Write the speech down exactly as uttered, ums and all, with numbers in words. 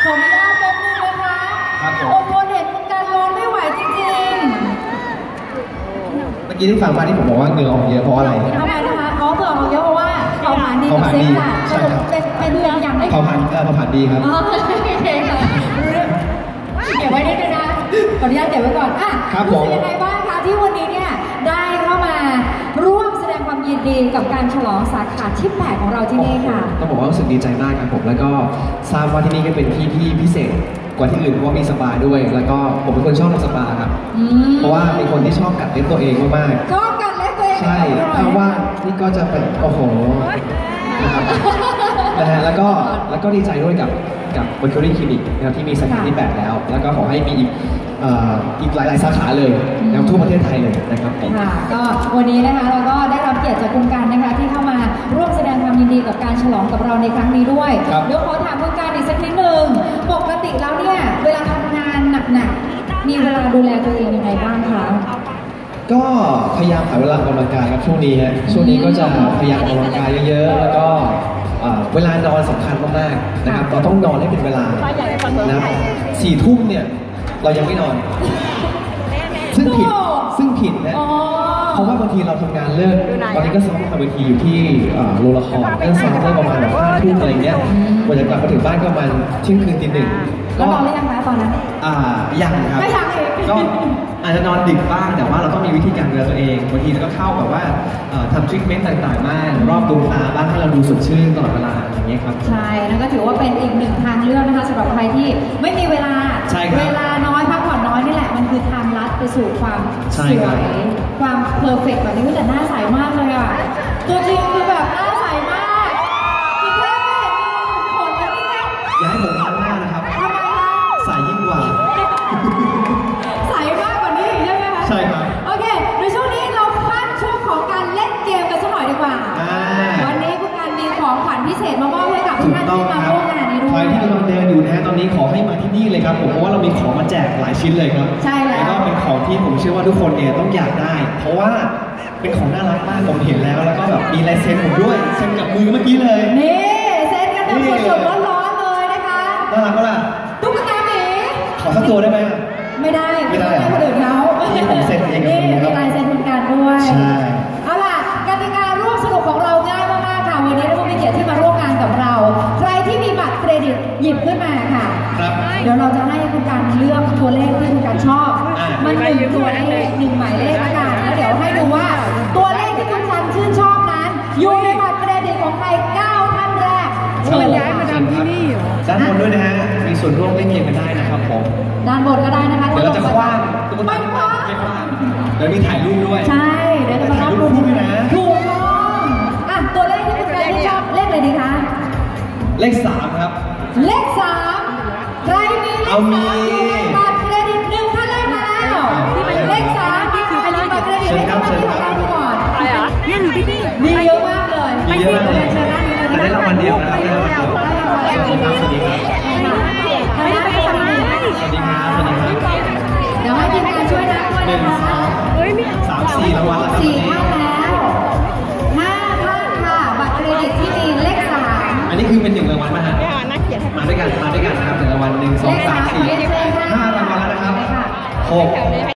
ออนุญาตแป๊บนึงนะคะครับผมโอ้โหเห็นคุณการร้องไม่ไหวจริงเมื่อกี้ที่ฟังมาที่ผมบอกว่าเหงื่อออกเยอะเพราะอะไรทำไมนะคะอ๋อเหงื่อออกเยอะเพราะว่าเผาผลาญดีกับเซ็กค่ะเป็นเป็นอย่างไรเผาผลาญเออเผาผลาญดีครับอ๋อโอเคค่ะเก็บไว้นิดนึงนะขออนุญาตเก็บไว้ก่อนอ่ะรู้สึกยังไงบ้างคะที่วันนี้เนี่ยได้เข้ามาร่วมแสดงความยินดีกับการฉลองสาขาที่แปดของเราที่นี่ค่ะต้องบอกว่ารู้สึกดีใจมากครับผมแล้วก็ทราบว่าที่นี่ก็เป็นที่ที่พิเศษกว่าที่อื่นเพราะว่ามีสปาด้วยแล้วก็ผมเป็นคนชอบทำสปาครับเพราะว่าเป็นคนที่ชอบกัดเล็บตัวเองมากๆชอบกัดเล็บตัวเองใช่ถ้าว่านี่ก็จะเป็นโอ้โหนะครับนะฮะแล้วก็แล้วก็ดีใจด้วยกับกับ Mercury Clinic นะครับที่มีสาขาที่แปดแล้วแล้วก็ขอให้มีอีกอีกหลายๆสาขาเลยนะครับทั่วประเทศไทยเลยนะครับค่ะก็วันนี้นะคะเราก็ได้รับเกียรติจากคุณการนะคะที่เข้ามาร่วมแสดงความยินดีกับการฉลองกับเราในครั้งนี้ด้วยเดี๋ยวขอถามคุณการอีกสักนิดนึงปกติแล้วเนี่ยเวลาทำงานหนักๆมีเวลาดูแลตัวเองยังไงบ้างคะก็พยายามหาเวลาออกกำลังกายครับช่วงนี้ฮะช่วงนี้ก็จะพยายามออกกำลังกายเยอะๆแล้วก็เวลานอนสำคัญมากๆนะครับเราต้องนอนให้เป็นเวลานะสี่ทุ่มเนี่ยเรายังไม่นอนซึ่งผิดซึ่งผิดนะเพราะว่าบางทีเราทำงานเลิกตอนนี้ก็ซ้อมทำเวทีอยู่ที่โรงละครก็ซ้อมเลิกประมาณแบบห้าทุ่มอะไรเงี้ยกว่าจะกลับมาถึงบ้านก็ประมาณเที่ยงคืนตีหนึ่งก็นอนได้ยังไงตอนนั้นอ่ายังครับไม่ยังเองก็อาจจะนอนดึกบ้างแต่ว่าเราต้องมีวิธีการดูแลตัวเองบางทีเราก็เข้าแบบว่าทำทรีทเมนต์ต่างๆบ้างรอบดวงตาบ้างให้เราดูสดชื่นตลอดเวลาอย่างเงี้ยครับใช่นั่นก็ถือว่าเป็นอีกหนึ่งทางเลือกนะคะสำหรับใครที่ไม่มีเวลาเวลาน้อยพักผ่อนน้อยนี่แหละมันคือทางลัดไปสู่ความสวยความเพอร์เฟกต์แบบนี้แต่หน้าใสมากเลยอ่ะตัวจริงคือแบบหน้าใสมากคือแค่ไม่เห็นมีขนแล้วนี่นะอย่าให้ผมพันหน้านะครับทำไมคะใสยิ่งกว่าใสมากกว่านี้ใช่ไหมคะใช่ครับโอเคในช่วงนี้เราพักช่วงของการเล่นเกมกันสักหน่อยดีกว่าวันนี้คุณการมีของขวัญพิเศษมามอบให้กับทุกท่านที่มาร่วมงานนี้ด้วยใครที่กำลังเดินอยู่นะตอนนี้ขอให้มาที่นี่เลยครับผมเพราะว่าเรามีของมาแจกหลายชิ้นเลยครับใช่แล้วแล้วก็เป็นของที่ผมเชื่อว่าทุกคนเนี่ยต้องอยากได้เพราะว่าเป็นของน่ารักมากผมเห็นแล้วแล้วก็แบบมีลายเซ็นผมด้วยเซ็นกับมือเมื่อกี้เลยนี่เซ็นกันแบบสดๆร้อนๆเลยนะคะน่ารักก็ล่ะตุ๊กตาหมีขอสักตัวได้ไหมไม่ได้ไม่ได้คนอื่นเขาผมเซ็นเองกับมือครับมีลายเซ็นคุณการด้วยใช่เอาล่ะกติการ่วมสนุกของเราง่ายมากๆค่ะวันนี้เรามีเกียรติที่มาร่วมงานกับเราใครที่มีบัตรเครดิตหยิบขึ้นมาค่ะเดี๋ยวเราจะให้คุณการเลือกตัวเลขที่คุณการชอบมันหนึ่งตัวเลขหนึ่งหมายเลขละกันแล้วเดี๋ยวให้ดูว่าตัวเลขที่คุณการชื่นชอบนั้นอยู่ในบัตรเครดิตของใครเก้าท่านแรกเชิญย้ายมาทำที่นี่ด้านบนด้วยนะฮะมีส่วนร่วมเล่นเกมกันได้นะครับผมด้านบนก็ได้นะคะเดี๋ยวเราจะคว้างตุ๊กตาไม่คว้างเดี๋ยวมีถ่ายรูปด้วยใช่เดี๋ยวจะมาถ่ายรูปด้วยนะถูกต้องอ่ะตัวเลขที่คุณการชอบเลขอะไรดีคะเลขสามครับเลขสามใครมีเลขสามอยู่ในบัตรเครดิตหนึ่งท่านแรกมาแล้วเลขสามมีใครมีบัตรเครดิตให้ท่านที่ของเราก่อนอะไรอ่ะเนี่ยอยู่ที่นี่มีเยอะมากเลยมีเยอะมากเลยแต่ได้รางวัลเดียวนะครับได้รางวัลเดียวสวัสดีครับสวัสดีครับสวัสดีครับสวัสดีครับสวัสดีครับเดี๋ยวให้ทีมงานช่วยนับด้วยนะคะสามสี่รางวัลแล้วครับสี่ท่านแล้วห้าท่านค่ะบัตรเครดิตที่มีเลขสามอันนี้คือเป็นหนึ่งรางวัลมาฮะมาด้วยกันมาด้วยกันนะครับหนึ่งรางวัลหนึ่งสองสามสี่ห้ารางวัลแล้วนะครับหก